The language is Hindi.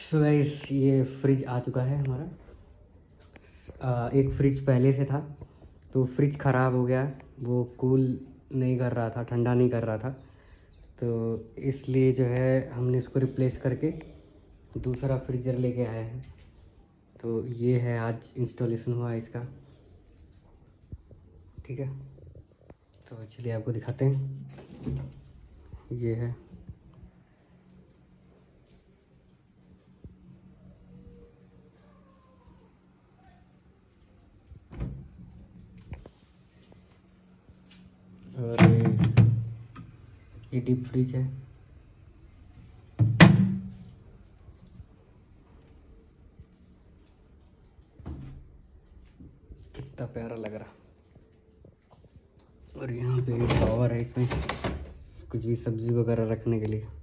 सो गाइस, ये फ्रिज आ चुका है हमारा। एक फ्रिज पहले से था तो फ्रिज ख़राब हो गया, वो कूल नहीं कर रहा था, ठंडा नहीं कर रहा था, तो इसलिए जो है हमने इसको रिप्लेस करके दूसरा फ्रीज़र लेके आए हैं। तो ये है, आज इंस्टॉलेशन हुआ है इसका। ठीक है, तो चलिए आपको दिखाते हैं। ये है, और ये डीप फ्रिज है। कितना प्यारा लग रहा। और यहाँ पे ड्रॉवर है, इसमें कुछ भी सब्जी वगैरह रखने के लिए।